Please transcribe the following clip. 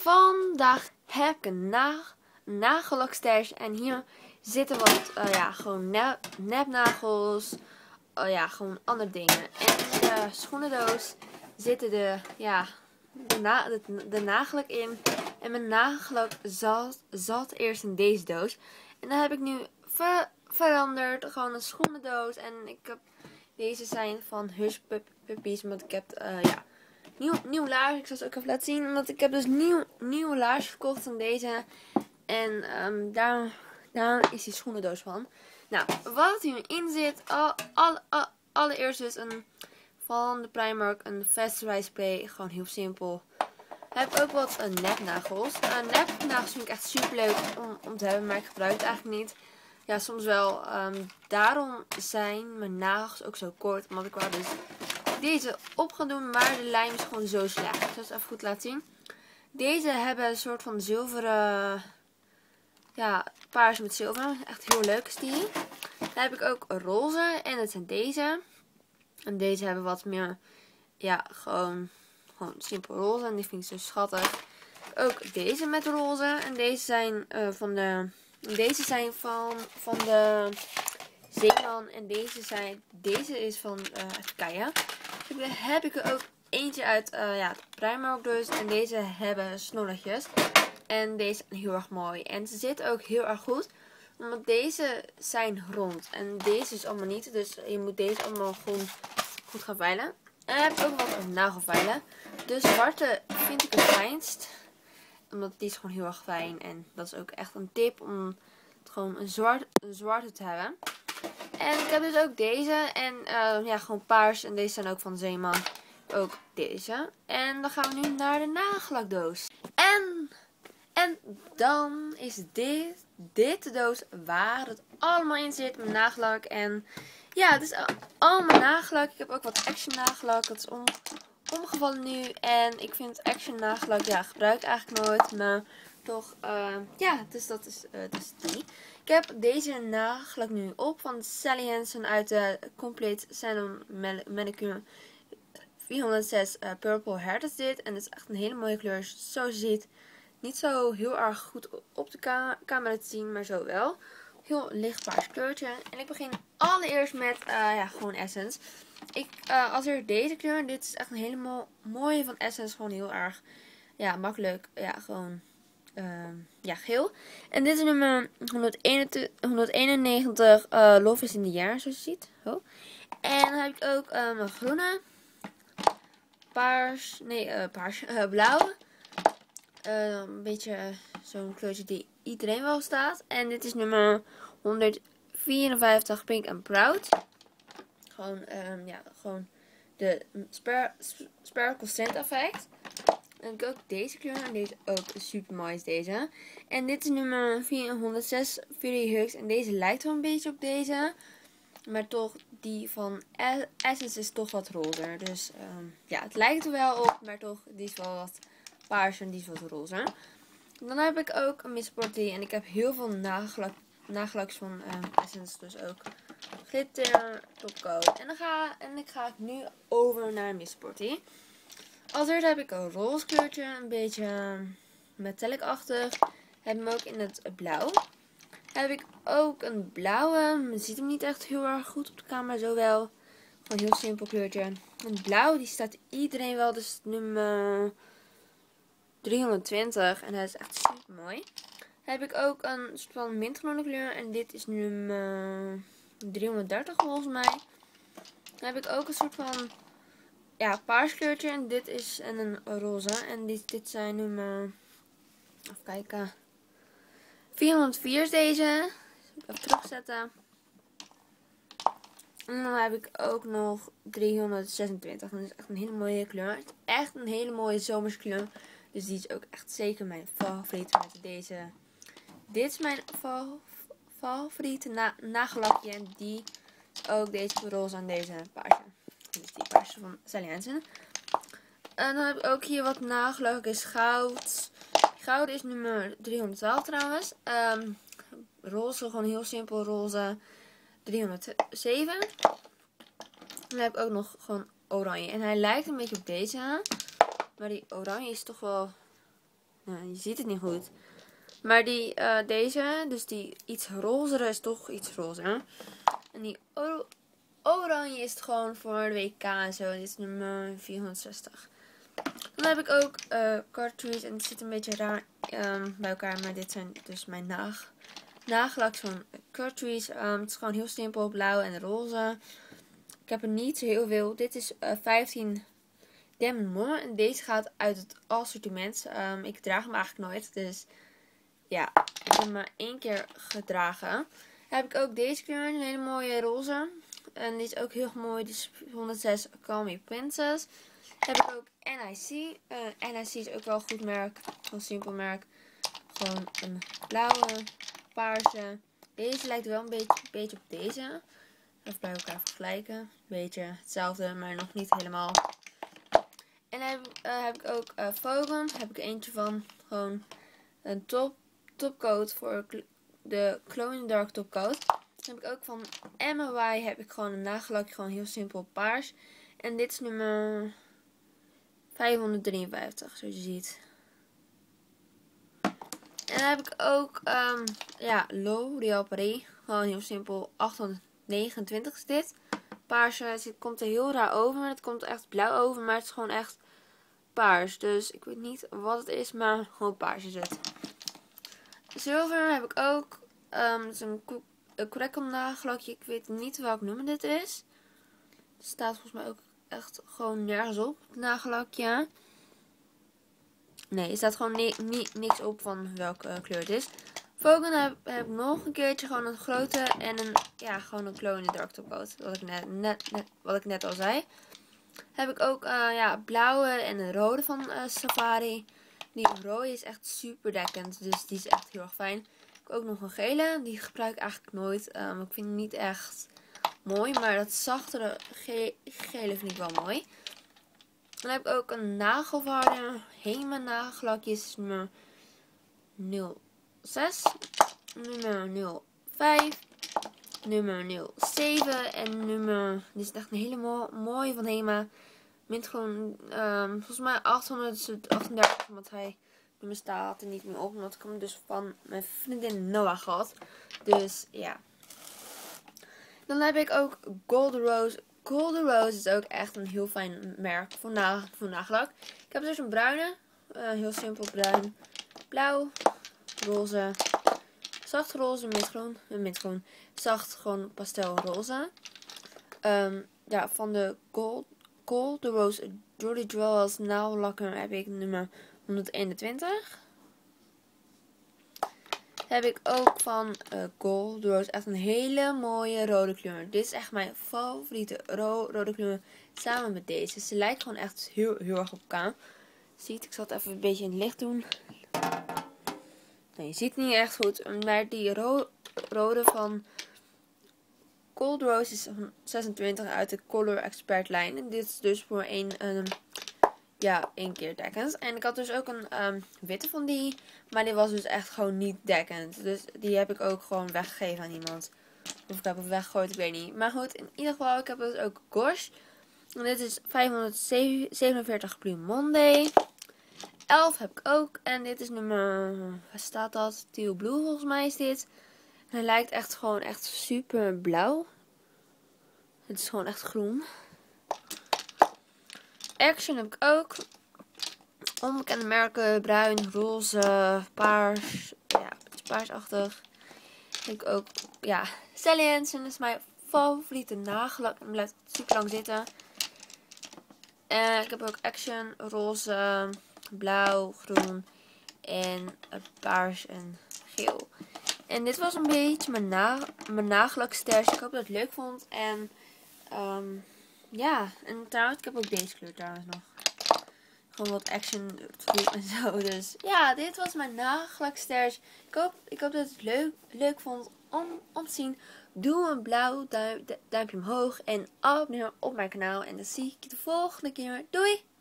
Vandaag heb ik een nagellakstash en hier zitten wat gewoon nepnagels, gewoon andere dingen. En in de schoenendoos zitten de nagellak in. En mijn nagellak zat eerst in deze doos. En dan heb ik nu veranderd, gewoon een schoenendoos. En deze zijn van Hush Puppies, want ik heb nieuw laars. Ik zal ze ook even laten zien. Want ik heb dus nieuwe laars gekocht van deze. En daar is die schoenendoos van. Nou, wat hierin zit. Allereerst dus van de Primark een Fast Dry Spray. Gewoon heel simpel. Heb ook wat nepnagels. Nepnagels vind ik echt super leuk om te hebben. Maar ik gebruik het eigenlijk niet. Ja, soms wel. Daarom zijn mijn nagels ook zo kort. Want ik wou dus deze op gaan doen, maar de lijm is gewoon zo slecht. Ik zal het even goed laten zien. Deze hebben een soort van zilveren, paars met zilver. Echt heel leuk is die. Dan heb ik ook roze en dat zijn deze. En deze hebben wat meer, gewoon simpel roze. En die vind ik zo schattig. Ook deze met roze. En deze zijn van de Zeeman. En deze is van Kaya. Dan heb ik er ook eentje uit Primark dus. En deze hebben snorretjes. En deze zijn heel erg mooi. En ze zitten ook heel erg goed. Want deze zijn rond. En deze is allemaal niet. Dus je moet deze allemaal gewoon goed gaan veilen. En dan heb ik ook wat nagelveilen. De zwarte vind ik het fijnst. Omdat die is gewoon heel erg fijn. En dat is ook echt een tip om het gewoon een zwarte te hebben. En ik heb dus ook deze. En gewoon paars. En deze zijn ook van Zeeman. Ook deze. En dan gaan we nu naar de nagellakdoos. En dan is dit de doos waar het allemaal in zit. Mijn nagellak. En ja, het is allemaal nagellak. Ik heb ook wat Action nagellak. Dat is omgevallen nu. En ik vind Action nagellak, gebruik ik eigenlijk nooit. Maar toch, dus dat is die. Ik heb deze nagellak nu op van Sally Hansen uit de Complete Salon Manicure 406 Purple Heart is dit. En het is echt een hele mooie kleur. Zoals je ziet, niet zo heel erg goed op de camera te zien, maar zo wel. Heel licht paars kleurtje. En ik begin allereerst met gewoon Essence. Als er deze kleur, dit is echt een hele mooie van Essence. Gewoon heel erg makkelijk. Gewoon geel. En dit is nummer 191 Love is in the Air, zoals je ziet. Oh. En dan heb ik ook een groene, blauw. Een beetje zo'n kleurtje die iedereen wel staat. En dit is nummer 154 Pink and Proud. Gewoon de Sparkle Scent effect. En ik heb ook deze kleur. En deze ook super mooi is deze. En dit is nummer 406 Fury Hugs. En deze lijkt wel een beetje op deze. Maar toch, die van Essence is toch wat rozer. Dus het lijkt er wel op. Maar toch, die is wel wat paars en die is wat roze. Dan heb ik ook een Miss Sporty. En ik heb heel veel nagellaks van Essence. Dus ook glitter, topcoat. En ik ga nu over naar Miss Sporty. Als eerste heb ik een roze kleurtje. Een beetje metallic-achtig. Heb hem ook in het blauw. Heb ik ook een blauwe. Je ziet hem niet echt heel erg goed op de camera. Zo wel. Gewoon een heel simpel kleurtje. Een blauw, die staat iedereen wel. Dus nummer 320. En hij is echt super mooi. Heb ik ook een soort van mintgroene kleur. En dit is nummer 330 volgens mij. Dan heb ik ook een soort van paars kleurtje. En dit is een roze. En dit zijn nummer, even kijken, 404 is deze. Even terugzetten. En dan heb ik ook nog 326. Dat is echt een hele mooie kleur. Het is echt een hele mooie zomerskleur. Dus die is ook echt zeker mijn favoriet met deze. Dit is mijn favoriete nagellakje. En die ook deze roze en deze paarse. Dus die paarse van Sally Hansen. En dan heb ik ook hier wat nagellak. Is goud. Goud is nummer 312 trouwens. Roze, gewoon heel simpel roze. 307. Dan heb ik ook nog gewoon oranje. En hij lijkt een beetje op deze. Maar die oranje is toch wel Nou, je ziet het niet goed. Maar deze, dus die iets rozere is toch iets roze. En die oranje is het gewoon voor de WK en zo. Dit is nummer 460. Dan heb ik ook cartridges en het zit een beetje raar bij elkaar. Maar dit zijn dus mijn nagellak van cartridge. Het is gewoon heel simpel, blauw en roze. Ik heb er niet zo heel veel. Dit is 15 Demon en deze gaat uit het assortiment. Ik draag hem eigenlijk nooit, dus ja, ik heb hem maar 1 keer gedragen. Dan heb ik ook deze kleur, een hele mooie roze. En die is ook heel mooi, die is 106 Call Me Princess. Dan heb ik ook NIC. NIC is ook wel een goed merk, een simpel merk. Gewoon een blauwe, paarse. Deze lijkt wel een beetje op deze. Even bij elkaar vergelijken. Een beetje hetzelfde, maar nog niet helemaal. En dan heb ik ook Vogan. Daar heb ik eentje van. Gewoon een topcoat voor de Glow in the Dark topcoat. Dan heb ik ook van MY heb ik gewoon een nagellakje. Gewoon heel simpel paars. En dit is nummer 553, zoals je ziet. En dan heb ik ook L'Oréal Paris. Gewoon heel simpel. 829 is dit. Paarse. Het komt er heel raar over. Het komt er echt blauw over. Maar het is gewoon echt paars. Dus ik weet niet wat het is. Maar gewoon paars is het. Zilver heb ik ook. Het is een Crackle nagellakje. Ik weet niet welk nummer dit is. Het staat volgens mij ook echt gewoon nergens op. Het nagellakje. Nee, er staat gewoon niks op van welke kleur het is. Vogan heb ik nog een keertje gewoon een grote en gewoon een Glow in the Dark topcoat. Wat ik net al zei. Heb ik ook blauwe en een rode van Safari. Die rode is echt super dekkend, dus die is echt heel erg fijn. Ik heb ook nog een gele, die gebruik ik eigenlijk nooit. Ik vind hem niet echt mooi, maar dat zachtere gele vind ik wel mooi. Dan heb ik ook een nagelverharder. Hema nagellakjes nummer 06, nummer 05, nummer 07 en nummer... Dit is echt een hele mooie van Hema. Mint gewoon volgens mij 838, omdat hij nummer staat er niet meer op. Omdat ik hem dus van mijn vriendin Noah gehad. Dus ja. Dan heb ik ook Golden Rose. Golden Rose is ook echt een heel fijn merk voor nagellak. Ik heb dus een bruine. Heel simpel bruin. Blauw. Roze. Zacht roze. Mintgroen. Zacht gewoon pastelroze. Van de Golden Rose Jolly Jewels nagellakker heb ik nummer 121. Heb ik ook van Gold Rose echt een hele mooie rode kleur. Dit is echt mijn favoriete rode kleur samen met deze. Ze lijkt gewoon echt heel erg op elkaar. Ziet, ik zal het even een beetje in het licht doen. Nee, je ziet het niet echt goed. Maar die rode van Gold Rose is 26 uit de Color Expert lijn. En dit is dus voor één keer dekkend. En ik had dus ook een witte van die. Maar die was dus echt gewoon niet dekkend. Dus die heb ik ook gewoon weggegeven aan iemand. Of ik heb het weggegooid, ik weet niet. Maar goed, in ieder geval, ik heb dus ook Gosh. En dit is 547 Blue Monday. 11 heb ik ook. En dit is nummer... Waar staat dat? Teal Blue volgens mij is dit. En hij lijkt echt gewoon echt super blauw. Het is gewoon echt groen. Action heb ik ook. Onbekende merken. Bruin, roze, paars. Ja, beetje paarsachtig. Heb ik ook, Sally Hansen. Dat is mijn favoriete nagellak. En blijft super lang zitten. Ik heb ook Action, roze, blauw, groen en paars en geel. En dit was een beetje mijn nagellakstash. Ik hoop dat je het leuk vond. En en trouwens, ik heb ook deze kleur trouwens nog. Gewoon wat action en zo. Dus ja, dit was mijn nagellakstash. Ik hoop dat je het leuk vond om te zien. Doe een blauw duimpje omhoog en abonneer op mijn kanaal. En dan zie ik je de volgende keer. Doei!